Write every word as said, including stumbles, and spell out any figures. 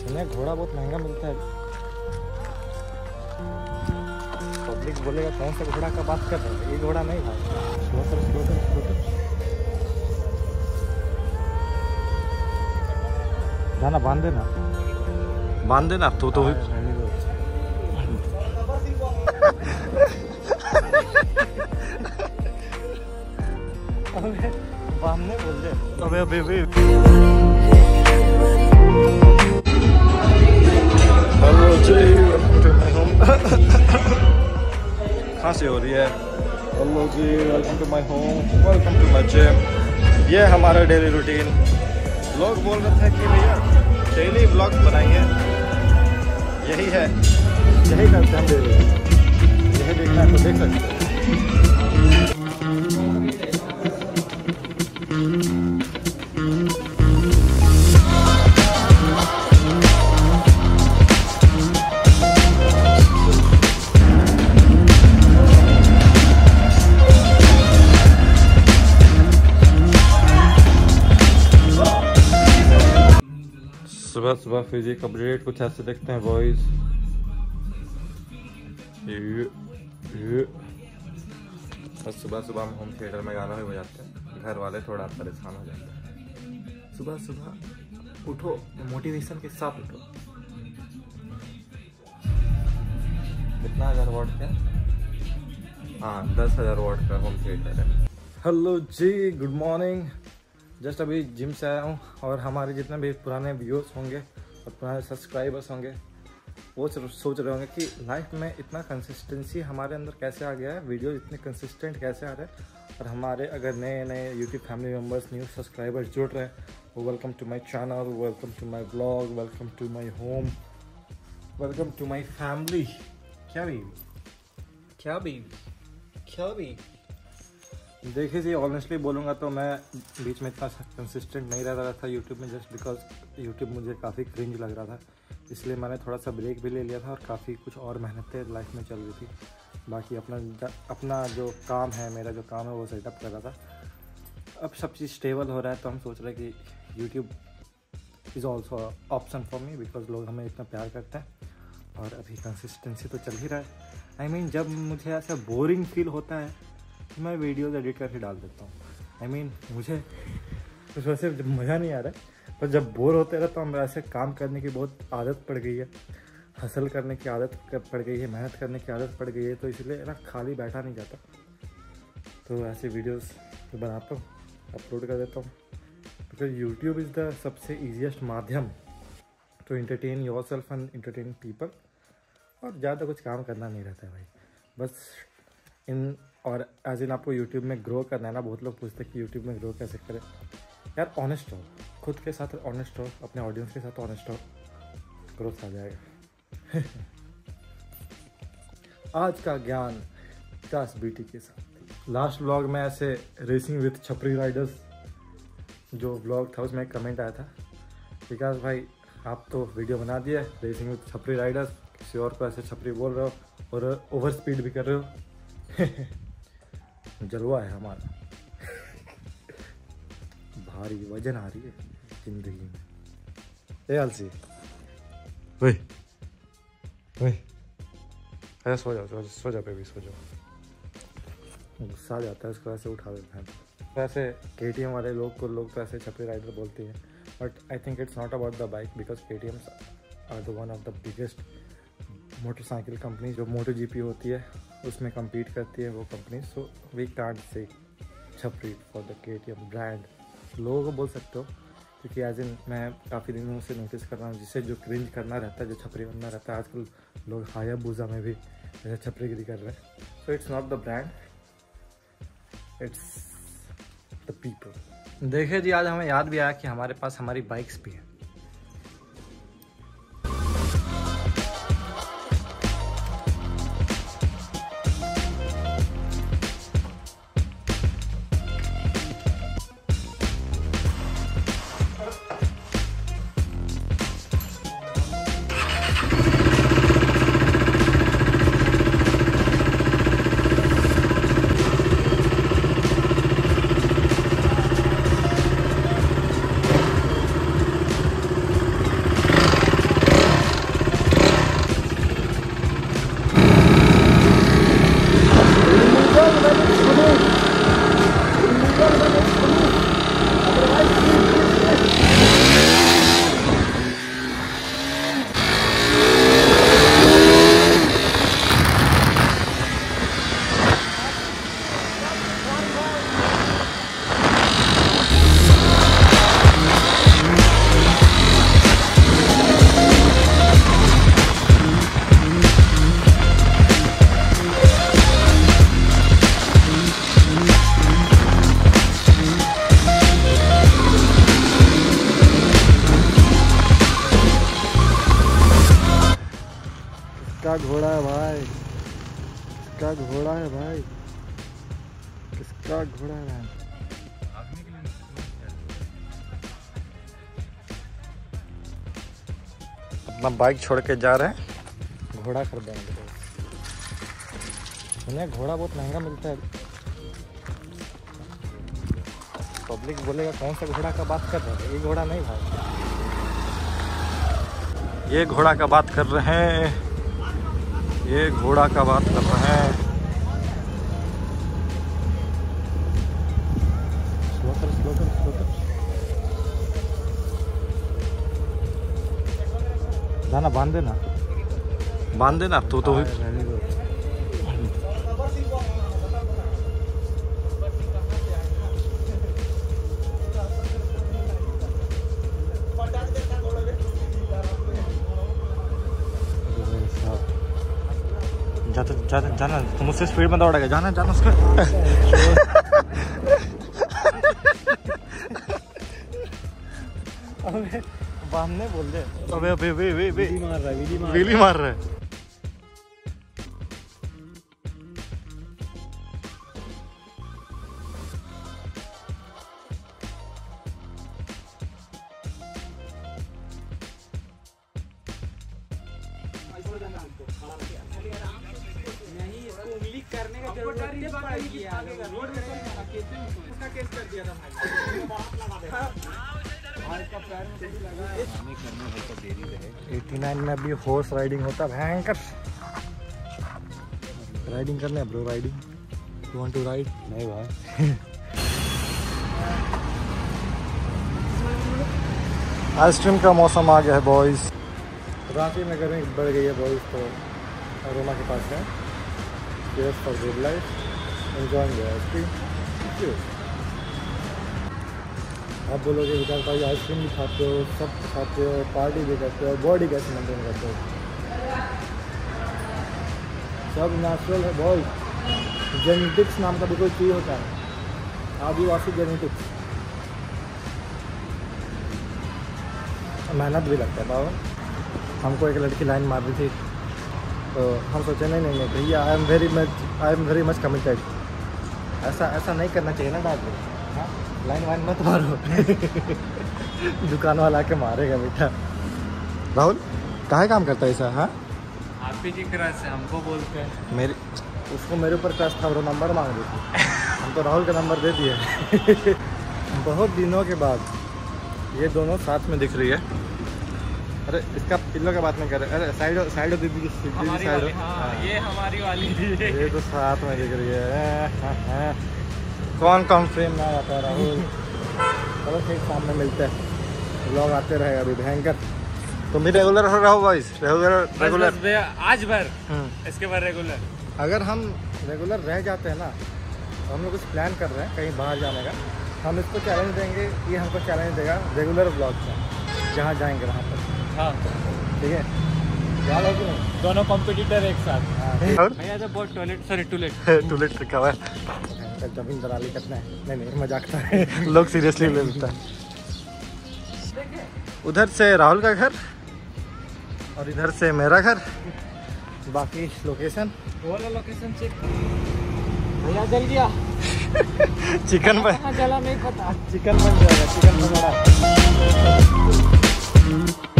सुने घोड़ा बहुत महंगा मिलता है। पब्लिक बोलेगा कौन सा घोड़ा का बात कर रहे हैं, ये घोड़ा नहीं भाई। स्लो कर स्लो कर स्लो कर जाना, बांध देना बांध देना तो तो अबे बांधने बोल दे। अबे अबे अबे हेलो जी, कहाँ से हो रही है? हेलो जी, welcome to my home, welcome to my gym. ये हमारा डेली रूटीन। लोग बोल रहे थे कि भैया डेली व्लॉग बनाइए, यही है, यही करते हैं हम डेली। यही देखना है तो देख सकते हैं। सुबह सुबह फिजिक अपडेट कुछ ऐसे देखते हैं बॉयज। बस सुबह सुबह हम होम थिएटर में गाना भी बजाते हैं, घर वाले थोड़ा परेशान हो जाते हैं। सुबह सुबह उठो, मोटिवेशन के साथ उठो। कितना हजार वॉट का? हाँ, दस हजार वॉट का होम थिएटर है। हेलो जी, गुड मॉर्निंग। जस्ट अभी जिम से आया हूँ और हमारे जितने भी पुराने व्यूअर्स होंगे और पुराने सब्सक्राइबर्स होंगे वो सोच रहे होंगे कि लाइफ में इतना कंसिस्टेंसी हमारे अंदर कैसे आ गया है, वीडियो इतने कंसिस्टेंट कैसे आ रहे हैं। और हमारे अगर नए नए YouTube family members, new subscribers जुड़ रहे हैं, वो welcome to my channel, welcome to my blog, welcome to my home, welcome to my family. क्या भी क्या भी क्या भी देखिए जी, ऑनेस्टली बोलूँगा तो मैं बीच में इतना कंसिस्टेंट नहीं रह रहा था यूट्यूब में, जस्ट बिकॉज यूट्यूब मुझे काफ़ी क्रिंज लग रहा था। इसलिए मैंने थोड़ा सा ब्रेक भी ले लिया था और काफ़ी कुछ और मेहनतें लाइफ में चल रही थी। बाकी अपना अपना जो काम है, मेरा जो काम है वो सेटअप कर रहा था। अब सब चीज़ स्टेबल हो रहा है तो हम सोच रहे हैं कि YouTube is also option for me, because लोग हमें इतना प्यार करते हैं। और अभी कंसिस्टेंसी तो चल ही रहा है। आई I मीन mean, जब मुझे ऐसा बोरिंग फील होता है तो मैं वीडियोज़ एडिट करके डाल देता हूँ। आई मीन मुझे उस वजह से मज़ा नहीं आ रहा है, पर जब बोर होते रहता हूँ, ऐसे काम करने की बहुत आदत पड़ गई है, हसल करने की आदत पड़ गई है, मेहनत करने की आदत पड़ गई है, तो इसलिए ना खाली बैठा नहीं जाता। तो ऐसे वीडियोस बनाता हूँ, अपलोड कर देता हूँ, बिकॉज यूट्यूब इज़ द सबसे ईजीएस्ट माध्यम to entertain yourself and entertain people. और ज़्यादा कुछ काम करना नहीं रहता है भाई, बस इन और एज इन आपको यूट्यूब में ग्रो करना है ना। बहुत लोग पूछते हैं कि यूट्यूब में ग्रो कैसे करें। यार ऑनेस्ट हो, खुद के साथ ऑनेस्ट हो, अपने ऑडियंस के साथ ऑनेस्ट हो, ग्रोथ आ जाएगा। आज का ज्ञान विकास बीटी के साथ। लास्ट व्लॉग में ऐसे रेसिंग विथ छपरी राइडर्स जो व्लॉग था उसमें एक कमेंट आया था, विकास भाई आप तो वीडियो बना दिए रेसिंग विथ छपरी राइडर्स, किसी और को ऐसे छपरी बोल रहे हो और ओवर स्पीड भी कर रहे हो। जलवा है हमारा। भारी वजन आ रही है जिंदगी में। ए आलसी, वही वही अरे सो जाओ, सो जाओ बेबी, सो जाओ। गुस्सा आ जाता है इसको, ऐसे उठा देते हैं। तो ऐसे के टी एम वाले लोग को लोग तो ऐसे छपरी राइडर बोलते हैं, but I think it's not about the bike, because K T Ms are the one of the biggest motorcycle company. जो मोटो जी पी होती है उसमें compete करती है वो company. So we can't say छपरी for the K T M brand. लोगों को बोल सकते हो, क्योंकि एज इन मैं काफ़ी दिनों से नोटिस कर रहा हूँ, जिससे जो क्रिंज करना रहता है, जो छपरी बनना रहता है, आजकल लोग हायाबुसा में भी जैसे छपरीगिरी कर रहे हैं। So it's not the brand, it's the people. देखिए जी, आज हमें याद भी आया कि हमारे पास हमारी बाइक्स भी हैं। किसका घोड़ा है भाई, किसका घोड़ा है भाई, किसका घोड़ा है भाई। अपना बाइक छोड़ के जा रहे हैं, घोड़ा खरीदेंगे। उन्हें घोड़ा बहुत महंगा मिलता है। पब्लिक बोलेगा कौन सा घोड़ा का बात कर रहे हैं, ये घोड़ा नहीं भाई, ये घोड़ा का बात कर रहे हैं, ये घोड़ा का बात कर रहे हैं। स्लो कर, स्लो कर, स्लो कर। दाना बांध देना, बांध देना तो तो जाता जाता जाना, तुम उससे स्पीड में दौड़ेगा, जाना जाना उसका। अबे बांधने बोल दे। अबे अबे वे वे वे मार रहा है, वीली मार, वीली मार रहा है। करने का जरूरत नहीं है, रोड में उसका केस कर दिया था भाई। नवासी में अभी हॉर्स राइडिंग होता है, भयंकर राइडिंग करने bro, riding you want to ride? नहीं भाई। आइसक्रीम का मौसम आ गया है बॉयज। रांची में गर्मी बढ़ गई है बॉयज, तो अरोमा के पास है। Cheers for good life, enjoying the ice cream. Cheers. आप बोलोगे विकास भाई आइसक्रीम भी खाते हो, सब खाते हो, पार्टी भी करते हो, बॉडी कैसे मेंटेन करते हो? सब नेचुरल है बॉय। जेनेटिक्स नाम का भी कोई चीज़ होता है, आदिवासी जेनेटिक्स। मेहनत भी लगता है बाबा। हमको एक लड़की लाइन मार रही थी, तो हम सोचे नहीं नहीं नहीं भैया, I am very much I am very much committed. ऐसा ऐसा नहीं करना चाहिए ना डाल, हाँ लाइन वाइन मत मारो। दुकान वाला के मारेगा बेटा। राहुल कहाँ काम करता है ऐसा? हाँ आप ही की क्रश है, हमको बोलते हैं। मेरे उसको मेरे ऊपर क्रश था, वो नंबर मांग रही थी, हम तो राहुल का नंबर दे दिए। बहुत दिनों के बाद ये दोनों साथ में दिख रही है। अरे इसका पिल्लो के बात नहीं कर रहे, अरे साइड साइड दीदी की साइड, हाँ, ये हमारी वाली ये तो साथ में दिख रही है। कौन कौन फ्रेम में आता है राहुल? चलो ठीक, सामने मिलते हैं, लोग आते रहेगा अभी भयंकर। तुम भी रेगुलर हो रहो बॉयज, रेगुलर रेगुलर आज भर, इसके बाद रेगुलर। अगर हम रेगुलर रह जाते हैं ना, तो हम लोग कुछ प्लान कर रहे हैं कहीं बाहर जाने का, हम इसको चैलेंज देंगे, ये हमको चैलेंज देगा रेगुलर ब्लॉग से, जहाँ जाएंगे वहाँ पर। हाँ ठीक है, याद हो कि नहीं? दोनों कॉम्पिटिटर एक साथ। और भैया तो बहुत टॉयलेट, सॉरी टूलेट टूलेट रखा हुआ है। जमीन दलाली करना है, नहीं नहीं मजाक था। लोग सीरियसली ले लेता है। उधर से राहुल का घर और इधर से मेरा घर। बाकी लोकेशन बोलो, लोकेशन चेक। भैया जल गया। चिकन बन जला नहीं पता, चिकन बन जाएगा, चिकन बनाना।